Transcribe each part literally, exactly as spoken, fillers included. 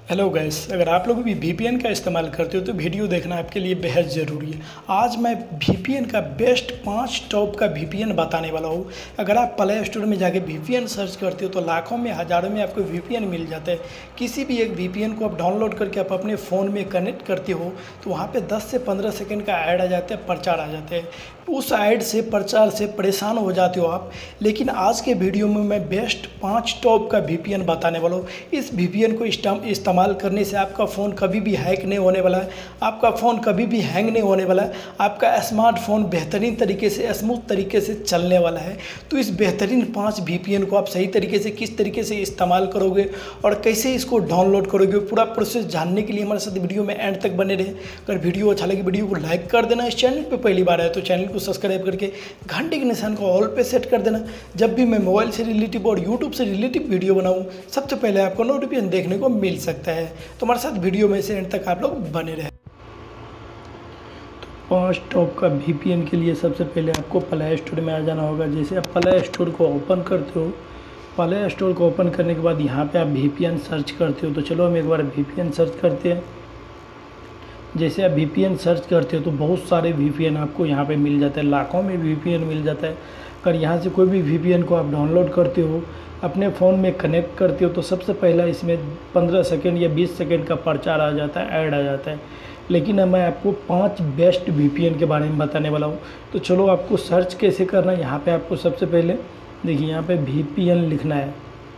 Hello guys, अगर आप लोग भी वीपीएन का इस्तेमाल करते हो तो वीडियो देखना आपके लिए बेहद ज़रूरी है। आज मैं वीपीएन का बेस्ट पाँच टॉप का वीपीएन बताने वाला हूँ। अगर आप प्ले स्टोर में जाके वीपीएन सर्च करते हो तो लाखों में हज़ारों में आपको वीपीएन मिल जाता है। किसी भी एक वीपीएन को आप डाउनलोड करके आप अपने फ़ोन में कनेक्ट करते हो तो वहाँ पे दस से पंद्रह सेकंड का ऐड आ जाता है, प्रचार आ जाते हैं। उस ऐड से प्रचार से परेशान हो जाते हो आप। लेकिन आज के वीडियो में मैं बेस्ट पाँच टॉप का वीपीएन बताने वाला हूँ। इस वीपीएन को इस्तेमाल करने से आपका फ़ोन कभी भी हैक नहीं होने वाला है, आपका फ़ोन कभी भी हैंग नहीं होने वाला है, आपका स्मार्टफोन बेहतरीन तरीके से स्मूथ तरीके से चलने वाला है। तो इस बेहतरीन पाँच वीपीएन को आप सही तरीके से किस तरीके से इस्तेमाल करोगे और कैसे इसको डाउनलोड करोगे, पूरा प्रोसेस जानने के लिए हमारे साथ वीडियो में एंड तक बने रहे। अगर वीडियो अच्छा लगे वीडियो को लाइक कर देना, इस चैनल पर पहली बार है तो चैनल को सब्सक्राइब करके घंटे के निशान को ऑल पे सेट कर देना। जब भी मैं मोबाइल से रिलेटिव और यूट्यूब से रिलेटिव वीडियो बनाऊँ सबसे पहले आपको नोटिफिकेशन देखने को मिल सकता है। तो हमारे साथ वीडियो में से एंड तक आप लोग बने रहे। तो पाँच टॉप का वीपीएन के लिए सबसे पहले आपको प्ले स्टोर में आ जाना होगा। जैसे आप प्ले स्टोर को ओपन करते हो, प्ले स्टोर को ओपन करने के बाद यहाँ पे आप वीपीएन सर्च करते हो। तो चलो हम एक बार वीपीएन सर्च करते हैं। जैसे आप वीपीएन सर्च करते हो तो बहुत सारे वीपीएन आपको यहाँ पे मिल जाता है, लाखों में वीपीएन मिल जाता है। अगर यहाँ से कोई भी वीपीएन को आप डाउनलोड करते हो, अपने फ़ोन में कनेक्ट करते हो तो सबसे पहला इसमें पंद्रह सेकंड या बीस सेकंड का प्रचार आ जाता है, ऐड आ जाता है। लेकिन अब मैं आपको पांच बेस्ट वीपीएन के बारे में बताने वाला हूँ। तो चलो आपको सर्च कैसे करना है। यहाँ पे आपको सबसे पहले देखिए यहाँ पे वीपीएन लिखना है।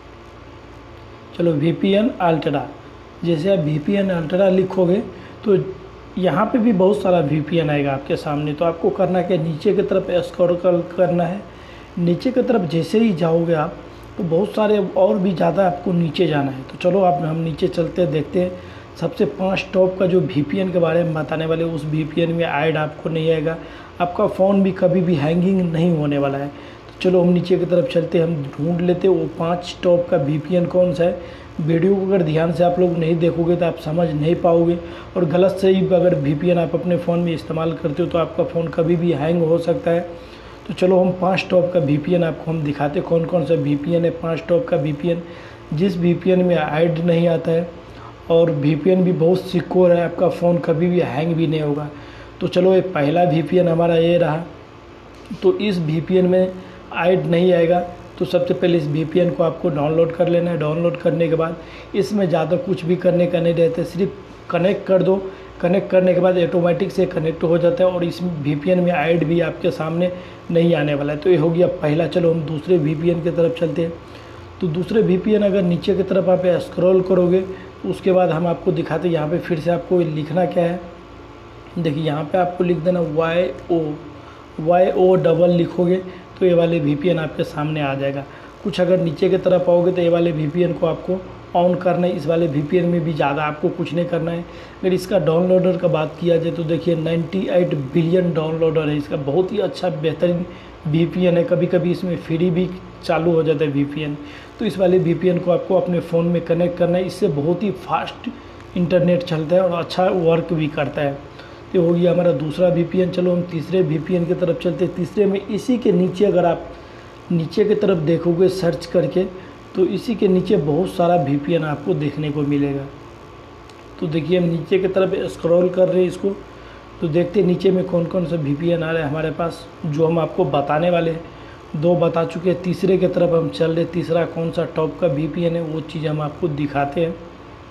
चलो वीपीएन अल्ट्रा, जैसे आप वीपीएन अल्ट्रा लिखोगे तो यहाँ पे भी बहुत सारा वीपीएन आएगा आपके सामने। तो आपको करना क्या, नीचे की तरफ स्क्रॉल करना है। नीचे की तरफ जैसे ही जाओगे आप तो बहुत सारे और भी ज़्यादा आपको नीचे जाना है। तो चलो आप हम नीचे चलते हैं, देखते हैं सबसे पांच टॉप का जो वीपीएन के बारे में बताने वाले उस वीपीएन में ऐड आपको नहीं आएगा, आपका फ़ोन भी कभी भी हैंगिंग नहीं होने वाला है। तो चलो हम नीचे की तरफ चलते हैं, हम ढूंढ लेते हैं वो पाँच टॉप का वीपीएन कौन सा है। वीडियो को अगर ध्यान से आप लोग नहीं देखोगे तो आप समझ नहीं पाओगे, और गलत से ही अगर वीपीएन आप अपने फ़ोन में इस्तेमाल करते हो तो आपका फ़ोन कभी भी हैंग हो सकता है। तो चलो हम पाँच टॉप का वीपीएन आपको हम दिखाते कौन कौन सा वीपीएन है। पाँच टॉप का वीपीएन जिस वीपीएन में ऐड नहीं आता है और वीपीएन भी बहुत सिक्योर है, आपका फ़ोन कभी भी हैंग भी नहीं होगा। तो चलो ये पहला वीपीएन हमारा ये रहा। तो इस वीपीएन में ऐड नहीं आएगा। तो सबसे पहले इस वीपीएन को आपको डाउनलोड कर लेना है। डाउनलोड करने के बाद इसमें ज़्यादा कुछ भी करने का नहीं रहता है, सिर्फ कनेक्ट कर दो। कनेक्ट करने के बाद ऑटोमेटिक से कनेक्ट हो जाता है और इस वीपीएन में ऐड भी आपके सामने नहीं आने वाला है। तो ये हो गया पहला। चलो हम दूसरे वीपीएन की तरफ चलते हैं। तो दूसरे वीपीएन अगर नीचे की तरफ आप स्क्रॉल करोगे तो उसके बाद हम आपको दिखाते हैं। यहाँ पे फिर से आपको लिखना क्या है, देखिए यहाँ पे आपको लिख देना Y O Y O double लिखोगे तो ये वाले वीपीएन आपके सामने आ जाएगा। कुछ अगर नीचे की तरफ आओगे तो ये वाले वीपीएन को आपको ऑन करना है। इस वाले वीपीएन में भी ज़्यादा आपको कुछ नहीं करना है। अगर इसका डाउनलोडर का बात किया जाए तो देखिए अट्ठानवे बिलियन डाउनलोडर है इसका, बहुत ही अच्छा बेहतरीन वीपीएन है। कभी कभी इसमें फ्री भी चालू हो जाता है वीपीएन। तो इस वाले वीपीएन को आपको अपने फ़ोन में कनेक्ट करना है, इससे बहुत ही फास्ट इंटरनेट चलता है और अच्छा वर्क भी करता है। तो हो गया हमारा दूसरा वीपीएन। चलो हम तीसरे वीपीएन की तरफ चलते हैं। तीसरे में इसी के नीचे अगर आप नीचे की तरफ देखोगे सर्च करके तो इसी के नीचे बहुत सारा वीपीएन आपको देखने को मिलेगा। तो देखिए हम नीचे की तरफ स्क्रॉल कर रहे हैं इसको, तो देखते हैं नीचे में कौन कौन सा वीपीएन आ रहा है हमारे पास, जो हम आपको बताने वाले हैं। दो बता चुके हैं, तीसरे की तरफ हम चल रहे। तीसरा कौन सा टॉप का वीपीएन है वो चीज़ हम आपको दिखाते हैं।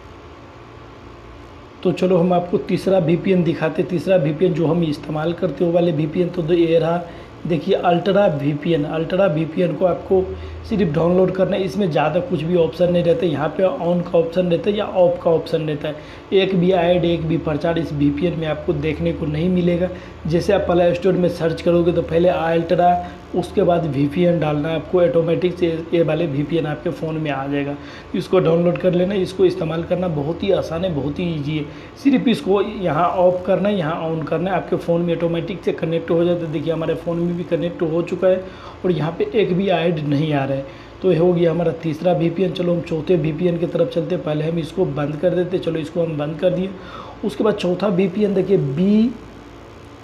तो चलो हम आपको तीसरा वीपीएन दिखाते। तीसरा वीपीएन जो हम इस्तेमाल करते हो वाले वीपीएन तो ये रहा, देखिए अल्ट्रा वीपीएन। अल्ट्रा वीपीएन को आपको सिर्फ डाउनलोड करना है, इसमें ज़्यादा कुछ भी ऑप्शन नहीं रहता है। यहाँ पे ऑन का ऑप्शन रहता है या ऑफ का ऑप्शन रहता है। एक भी ऐड एक भी प्रचार इस वीपीएन में आपको देखने को नहीं मिलेगा। जैसे आप प्ले स्टोर में सर्च करोगे तो पहले अल्ट्रा उसके बाद वीपीएन डालना है आपको, ऑटोमेटिक से ये वाले वीपीएन आपके फ़ोन में आ जाएगा। इसको डाउनलोड कर लेना। इसको इस्तेमाल करना बहुत ही आसान है, बहुत ही ईजी है। सिर्फ इसको यहाँ ऑफ करना है, यहाँ ऑन करना है, आपके फ़ोन में ऑटोमेटिक से कनेक्ट हो जाता है। देखिए हमारे फ़ोन में भी कनेक्ट हो चुका है और यहाँ पे एक भी ऐड नहीं आ रहा है। तो ये हो गया हमारा तीसरा वीपीएन। चलो हम चौथे वीपीएन की तरफ चलते हैं। पहले हम इसको बंद कर देते, चलो इसको हम बंद कर दिए। उसके बाद चौथा वीपीएन देखिए B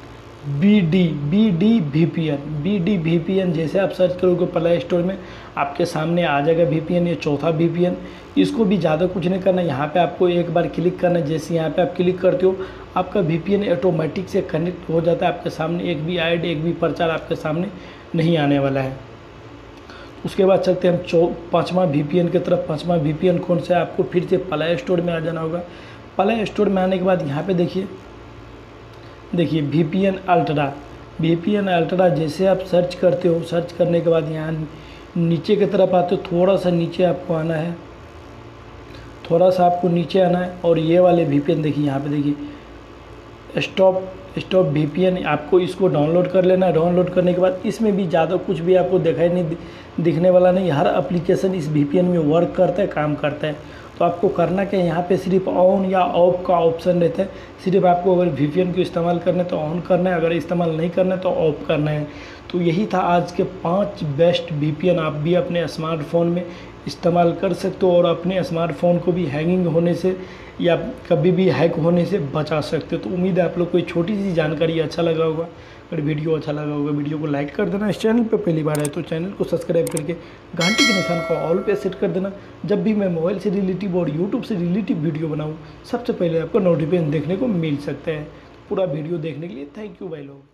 B D B D V P N B D V P N जैसे आप सर्च करोगे प्ले स्टोर में आपके सामने आ जाएगा वी पी एन, ये चौथा वी पी एन। इसको भी ज़्यादा कुछ नहीं करना, यहाँ पे आपको एक बार क्लिक करना है। जैसे यहाँ पे आप क्लिक करते हो आपका वी पी एन ऑटोमेटिक से कनेक्ट हो जाता है आपके सामने। एक भी ऐड एक भी प्रचार आपके सामने नहीं आने वाला है। उसके बाद चलते हैं हम चौ पाँचवा वी पी एन की तरफ। पाँचवा वी पी एन कौन सा है, आपको फिर से प्ले स्टोर में आ जाना होगा। प्ले स्टोर में आने के बाद यहाँ पे देखिए देखिए V P N ultra V P N ultra जैसे आप सर्च करते हो, सर्च करने के बाद यहाँ नीचे की तरफ आते हो, थोड़ा सा नीचे आपको आना है, थोड़ा सा आपको नीचे आना है और ये वाले वी पी एन देखिए यहाँ पे देखिए stop stop V P N, आपको इसको डाउनलोड कर लेना है। डाउनलोड करने के बाद इसमें भी ज़्यादा कुछ भी आपको दिखाई नहीं दिखने वाला नहीं। हर एप्लीकेशन इस वी पी एन में वर्क करता है, काम करता है। तो आपको करना क्या है, यहाँ पे सिर्फ ऑन या ऑफ का ऑप्शन रहता है। सिर्फ आपको अगर वी पी एन को इस्तेमाल करना है तो ऑन करना है, अगर इस्तेमाल नहीं करना है तो ऑफ करना है। तो यही था आज के पाँच बेस्ट वी पी एन, आप भी अपने स्मार्टफोन में इस्तेमाल कर सकते हो और अपने स्मार्टफोन को भी हैंगिंग होने से या कभी भी हैक होने से बचा सकते हो। तो उम्मीद है आप लोग को छोटी सी जानकारी अच्छा लगा होगा। अगर वीडियो अच्छा लगा होगा वीडियो को लाइक कर देना। इस चैनल पे पहली बार है तो चैनल को सब्सक्राइब करके घंटी के निशान को ऑल पे सेट कर देना। जब भी मैं मोबाइल से रिलेटिव और यूट्यूब से रिलेटिव वीडियो बनाऊँ सबसे पहले आपको नोटिफिकेशन देखने को मिल सकता है। पूरा वीडियो देखने के लिए थैंक यू भाई लोग।